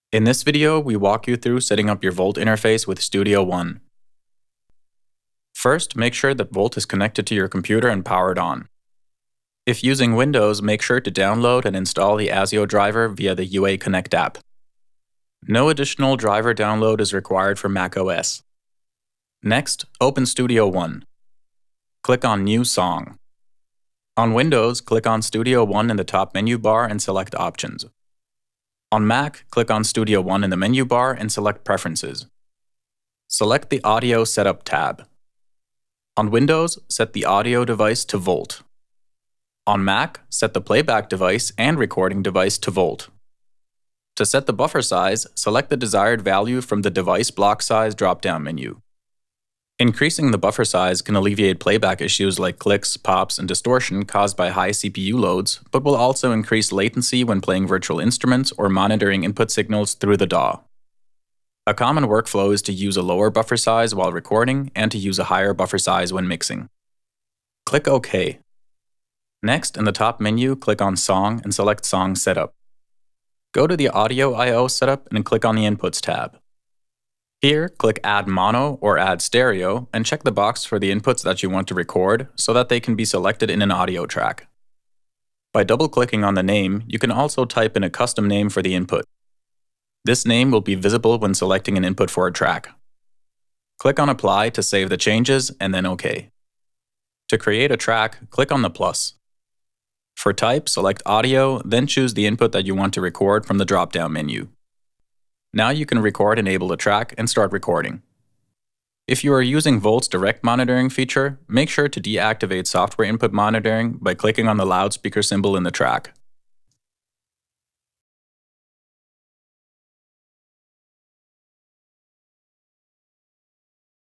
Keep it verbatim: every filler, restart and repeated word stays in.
In this video, we walk you through setting up your Volt interface with Studio One. First, make sure that Volt is connected to your computer and powered on. If using Windows, make sure to download and install the ASIO driver via the U A Connect app. No additional driver download is required for macOS. Next, open Studio One. Click on New Song. On Windows, click on Studio One in the top menu bar and select Options. On Mac, click on Studio One in the menu bar and select Preferences. Select the Audio Setup tab. On Windows, set the audio device to Volt. On Mac, set the playback device and recording device to Volt. To set the buffer size, select the desired value from the Device Block Size drop-down menu. Increasing the buffer size can alleviate playback issues like clicks, pops, and distortion caused by high C P U loads, but will also increase latency when playing virtual instruments or monitoring input signals through the D A W. A common workflow is to use a lower buffer size while recording and to use a higher buffer size when mixing. Click OK. Next, in the top menu, click on Song and select Song Setup. Go to the Audio I O setup and click on the Inputs tab. Here, click Add Mono or Add Stereo and check the box for the inputs that you want to record so that they can be selected in an audio track. By double-clicking on the name, you can also type in a custom name for the input. This name will be visible when selecting an input for a track. Click on Apply to save the changes and then OK. To create a track, click on the plus. For type, select Audio, then choose the input that you want to record from the drop-down menu. Now you can record enable a track and start recording. If you are using Volt's direct monitoring feature, make sure to deactivate software input monitoring by clicking on the loudspeaker symbol in the track.